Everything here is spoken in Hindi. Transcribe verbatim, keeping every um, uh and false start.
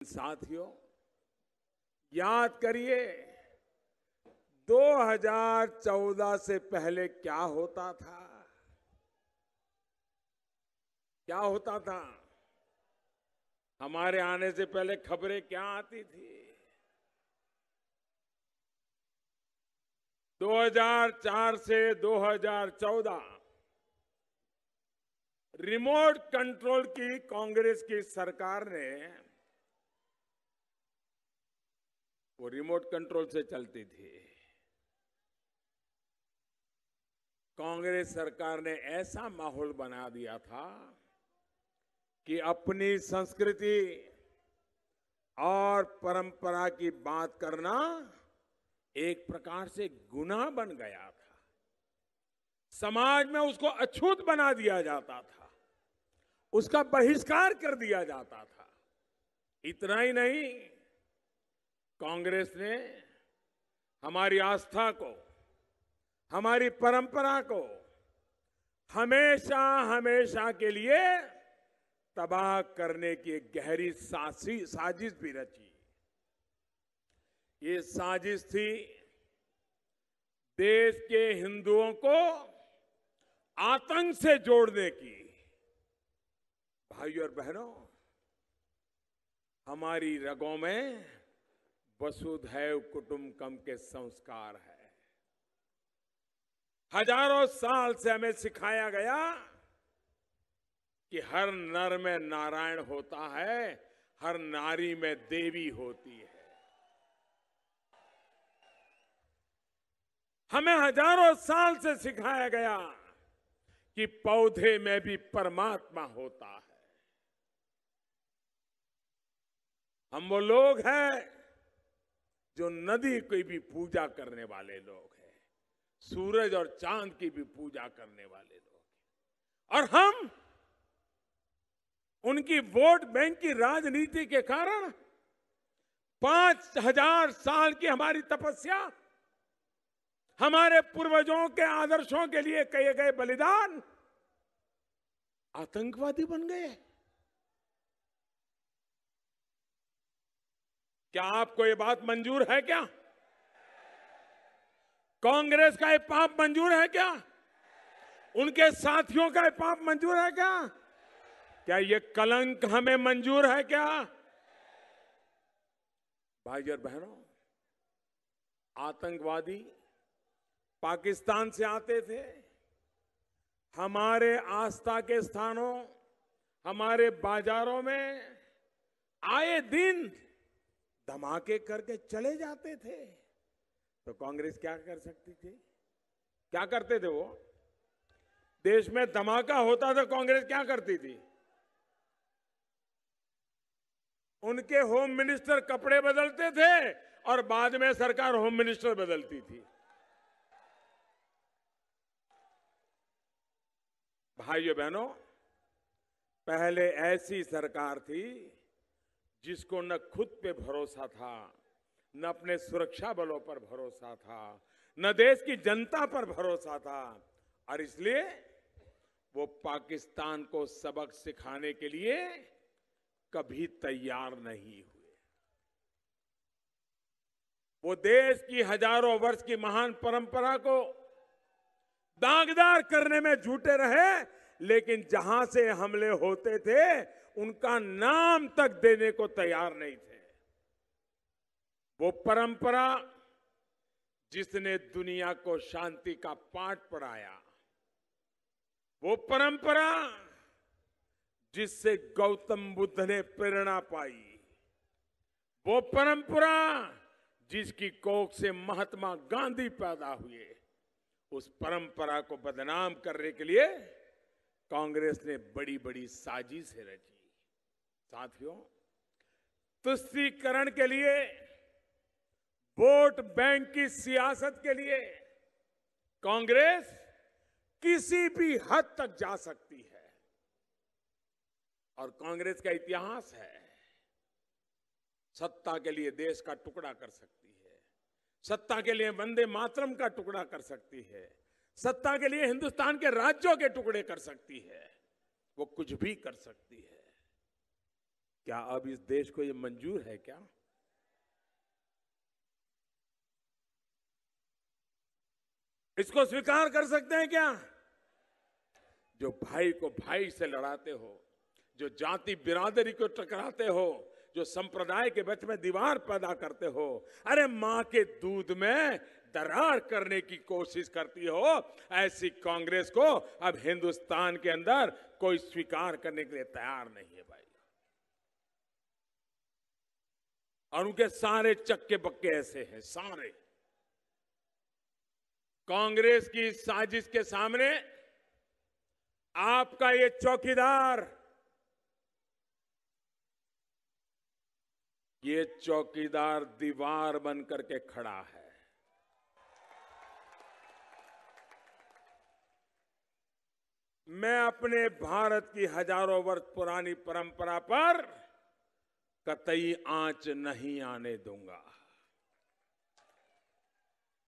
साथियों, याद करिए दो हज़ार चौदह से पहले क्या होता था। क्या होता था? हमारे आने से पहले खबरें क्या आती थी? दो हज़ार चार से दो हज़ार चौदह रिमोट कंट्रोल की कांग्रेस की सरकार ने, वो रिमोट कंट्रोल से चलती थी। कांग्रेस सरकार ने ऐसा माहौल बना दिया था कि अपनी संस्कृति और परंपरा की बात करना एक प्रकार से गुनाह बन गया था। समाज में उसको अछूत बना दिया जाता था, उसका बहिष्कार कर दिया जाता था। इतना ही नहीं, कांग्रेस ने हमारी आस्था को, हमारी परंपरा को हमेशा हमेशा के लिए तबाह करने की एक गहरी साजिश भी रची। ये साजिश थी देश के हिंदुओं को आतंक से जोड़ने की। भाइयों और बहनों, हमारी रगों में वसुधैव कुटुंबकम के संस्कार है। हजारों साल से हमें सिखाया गया कि हर नर में नारायण होता है, हर नारी में देवी होती है। हमें हजारों साल से सिखाया गया कि पौधे में भी परमात्मा होता है। हम वो लोग हैं जो नदी की भी पूजा करने वाले लोग हैं, सूरज और चांद की भी पूजा करने वाले लोग हैं। और हम उनकी वोट बैंक की राजनीति के कारण पांच हजार साल की हमारी तपस्या, हमारे पूर्वजों के आदर्शों के लिए किए गए बलिदान आतंकवादी बन गए। क्या आपको ये बात मंजूर है? क्या कांग्रेस का ये पाप मंजूर है? क्या उनके साथियों का ये पाप मंजूर है? क्या क्या ये कलंक हमें मंजूर है? क्या भाई और बहनों, आतंकवादी पाकिस्तान से आते थे, हमारे आस्था के स्थानों, हमारे बाजारों में आए दिन धमाके करके चले जाते थे। तो कांग्रेस क्या कर सकती थी? क्या करते थे वो? देश में धमाका होता था, कांग्रेस क्या करती थी? उनके होम मिनिस्टर कपड़े बदलते थे और बाद में सरकार होम मिनिस्टर बदलती थी। भाइयों बहनों, पहले ऐसी सरकार थी जिसको न खुद पे भरोसा था, न अपने सुरक्षा बलों पर भरोसा था, न देश की जनता पर भरोसा था, और इसलिए वो पाकिस्तान को सबक सिखाने के लिए कभी तैयार नहीं हुए। वो देश की हजारों वर्ष की महान परंपरा को दागदार करने में जुटे रहे, लेकिन जहां से हमले होते थे उनका नाम तक देने को तैयार नहीं थे। वो परंपरा जिसने दुनिया को शांति का पाठ पढ़ाया, वो परंपरा जिससे गौतम बुद्ध ने प्रेरणा पाई, वो परंपरा जिसकी कोख से महात्मा गांधी पैदा हुए, उस परंपरा को बदनाम करने के लिए कांग्रेस ने बड़ी बड़ी साजिशें रची। साथियों, तुष्टीकरण के लिए, वोट बैंक की सियासत के लिए कांग्रेस किसी भी हद तक जा सकती है। और कांग्रेस का इतिहास है, सत्ता के लिए देश का टुकड़ा कर सकती है, सत्ता के लिए वंदे मातरम का टुकड़ा कर सकती है, सत्ता के लिए हिंदुस्तान के राज्यों के टुकड़े कर सकती है। वो कुछ भी कर सकती है। क्या अब इस देश को ये मंजूर है क्या? इसको स्वीकार कर सकते हैं क्या? जो भाई को भाई से लड़ाते हो, जो जाति बिरादरी को टकराते हो, जो संप्रदाय के बीच में दीवार पैदा करते हो, अरे मां के दूध में दरार करने की कोशिश करती हो, ऐसी कांग्रेस को अब हिंदुस्तान के अंदर कोई स्वीकार करने के लिए तैयार नहीं है भाई। और उनके सारे चक्के बक्के ऐसे हैं, सारे। कांग्रेस की साजिश के सामने आपका ये चौकीदार, ये चौकीदार दीवार बन करके खड़ा है। मैं अपने भारत की हजारों वर्ष पुरानी परंपरा पर कतई आंच नहीं आने दूंगा।